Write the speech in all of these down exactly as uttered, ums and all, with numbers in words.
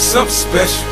something special,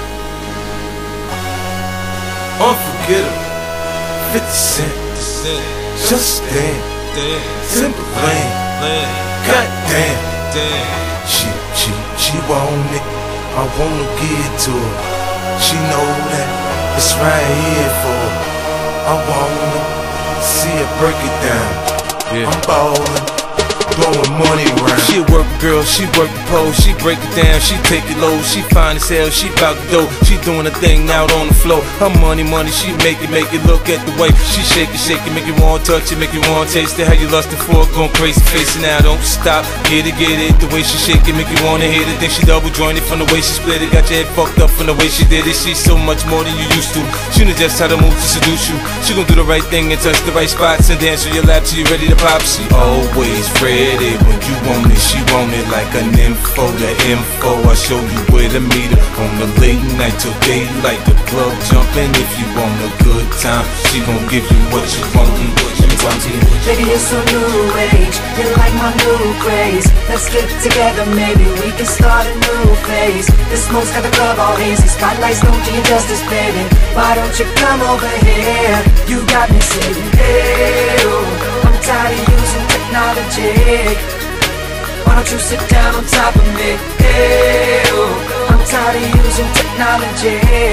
unforgettable. Fifty Cent, just damn, Timberland, goddamn. She, she, she want it, I wanna give it to her. She know that it's right here for her. I wanna see her break it down. Yeah. I'm ballin', blowing money around. She a work girl, she work the pole, she break it down, she take it low, she fine as hell, she bout the dough, she doing a thing out on the floor. Her money, money, she make it, make it. Look at the way she shake it, shake it, make you want to touch it, make you want to taste it. How you lustin' for it, going crazy, facing now, don't stop. Get it, get it, the way she shake it, make you wanna hit it. Then she double jointed from the way she split it, got your head fucked up from the way she did it. She's so much more than you used to. She knows just how to move to seduce you. She gon' do the right thing and touch the right spots and dance on your lap till you ready to pop. She always ready when you want it, she want it like an info. The info, I show you where to meet her on the late night till daylight. The club jumping if you want a good time. She gon' give you what you want, what you want. Baby, you're so new age, you're like my new craze. Let's get together, maybe we can start a new phase. The smoke's got the club all hazy, spotlights don't do you justice, baby. Why don't you come over here? You got me saying, hey, oh, I'm tired of using technology. Why don't you sit down on top of me? Hey, oh, I'm tired of using technology.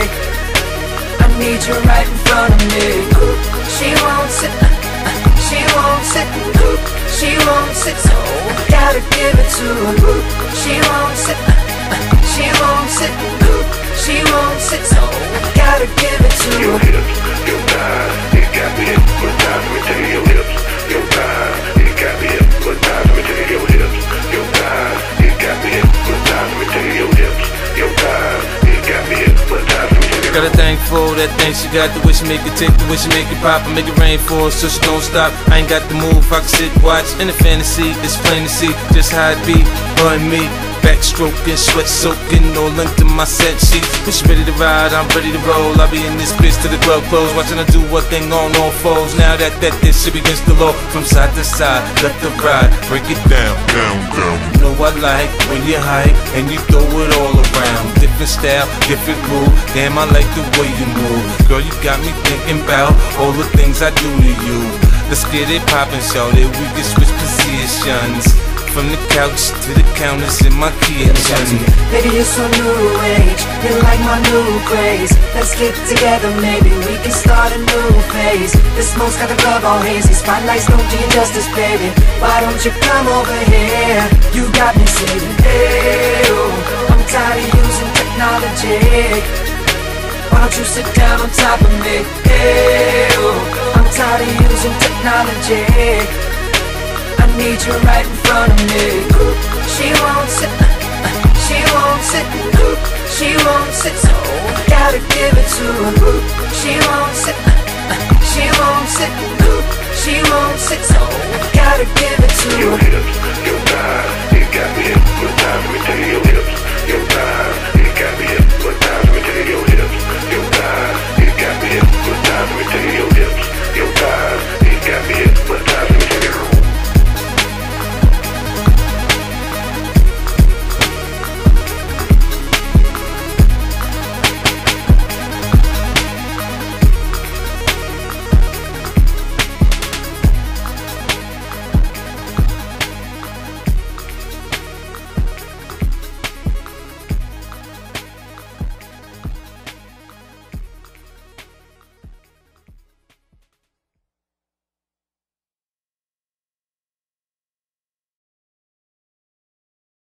I need you right in front of me. She won't sit, she won't sit, she won't sit, so I gotta give it to her. She won't sit, she won't sit, she won't sit, so I gotta give it to her. Your hips, your thighs, it got me hypnotized. Let me tell you, your hips, your thighs, it got me hypnotized. Let me tell you, your hips, your thighs, it got me hypnotized. Let me tell you, your hips, your thighs, it got me hypnotized. Got a thing for that thing she got, the way she make it tick, the way she make it pop, and make it rain for her so she don't stop. I ain't got the move, I can sit, watch, in the fantasy, it's plain to see just how it be, her and me. Backstroking, sweat soaking, no length in my set sheets. When she ready to ride, I'm ready to roll. I'll be in this bitch till the club close, watching her do what thing on all fours. Now that that this shit against the law, from side to side, left to right, break it down, down, down. You know I like when you hype and you throw it all around. Different style, different groove. Damn, I like the way you move. Girl, you got me thinking about all the things I do to you. Let's get it poppin', shawty. We can switch positions. From the couch to the counters in my kitchen. Baby, you're so new age, you're like my new craze. Let's get together, maybe we can start a new phase. The smoke's got the club all hazy, spotlights don't do you justice, baby. Why don't you come over here? You got me saying, hey, oh, I'm tired of using technology. Why don't you sit down on top of me? Hey, oh, I'm tired of using technology. I need you right in front of me. She won't sit, she won't sit, she won't sit, so I gotta give it to her. She won't sit, she won't sit, she won't sit, so I gotta give it to her.